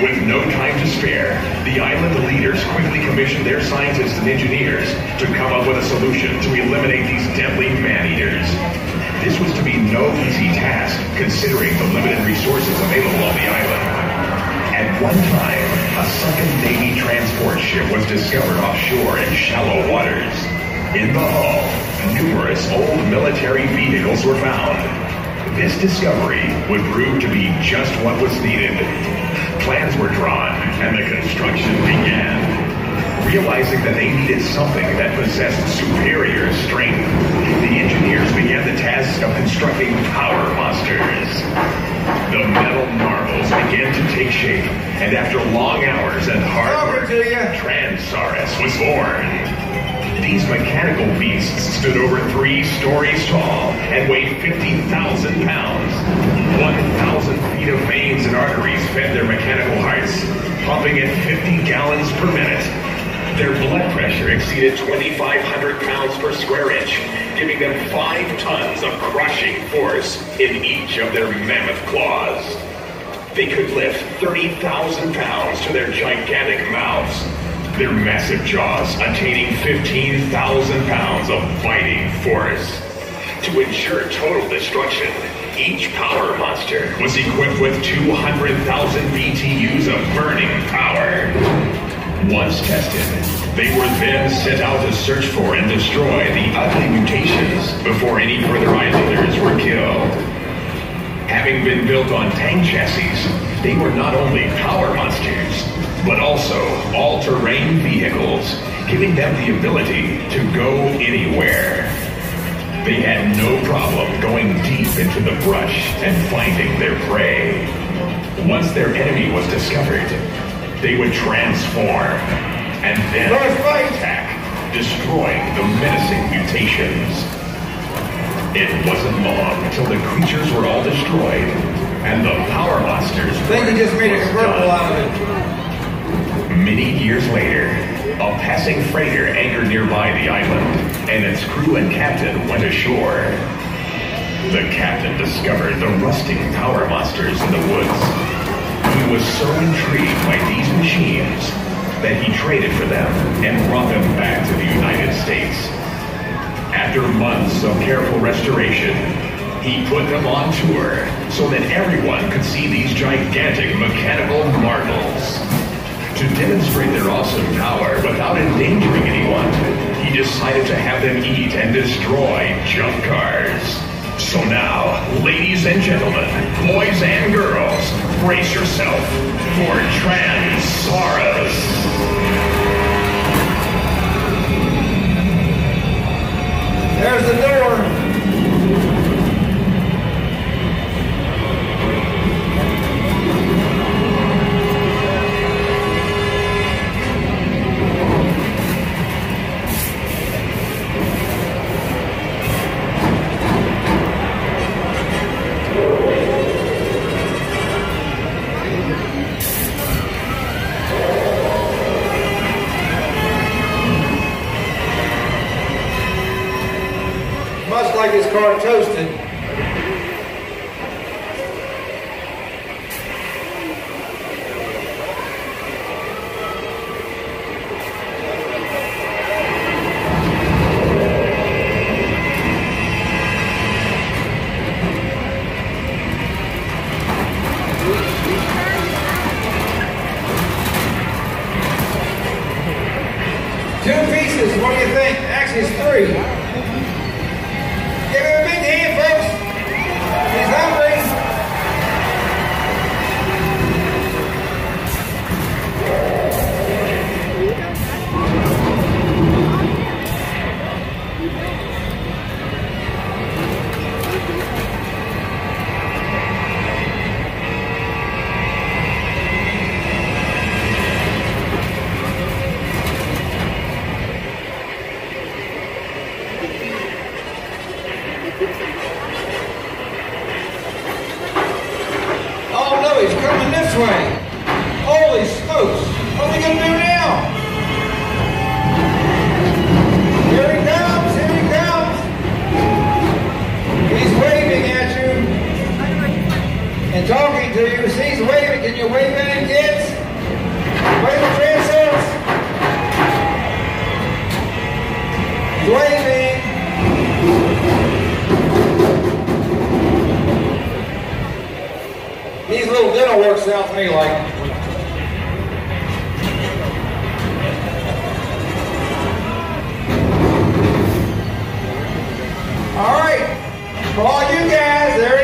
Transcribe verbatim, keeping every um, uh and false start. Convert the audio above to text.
With no time to spare, the island leaders quickly commissioned their scientists and engineers to come up with a solution to eliminate these deadly man-eaters. This was to be no easy task, considering the limited resources available on the island. At one time, a sunken Navy transport ship was discovered offshore in shallow waters. In the hull, numerous old military vehicles were found. This discovery would prove to be just what was needed. Plans were drawn, and the construction began. Realizing that they needed something that possessed superior strength, the engineers began the task of constructing power monsters. The metal marvels began to take shape, and after long hours and hard work, Transsaurus was born. These mechanical beasts stood over three stories tall and weighed fifty thousand pounds. one thousand feet of veins and arteries fed their mechanical hearts, pumping at fifty gallons per minute. Their blood pressure exceeded twenty-five hundred pounds per square inch, giving them five tons of crushing force in each of their mammoth claws. They could lift thirty thousand pounds to their gigantic mouths, their massive jaws attaining fifteen thousand pounds of biting force. To ensure total destruction, each power monster was equipped with two hundred thousand B T Us of burning power. Once tested, they were then sent out to search for and destroy the ugly mutations before any further islanders were killed. Having been built on tank chassis, they were not only power monsters, but also all-terrain vehicles, giving them the ability to go anywhere. They had no problem going deep into the brush and finding their prey. Once their enemy was discovered, they would transform and then attack, destroying the menacing mutations. It wasn't long until the creatures were all destroyed and the power monsters I think he just made a convertible out of it. Many years later, a passing freighter anchored nearby the island, and its crew and captain went ashore. The captain discovered the rusting power monsters in the woods. He was so intrigued by these machines that he traded for them and brought them back to the United States. After months of careful restoration, he put them on tour so that everyone could see these gigantic mechanical marvels. To demonstrate their awesome power without endangering anyone, he decided to have them eat and destroy junk cars. So now, ladies and gentlemen, boys and girls, brace yourself for Transsaurus. There's the door. Much like his car toasted. Two pieces, what do you think? Actually, it's three. Give him a big hand, folks. He's hungry. off me like. All right, for all you guys, there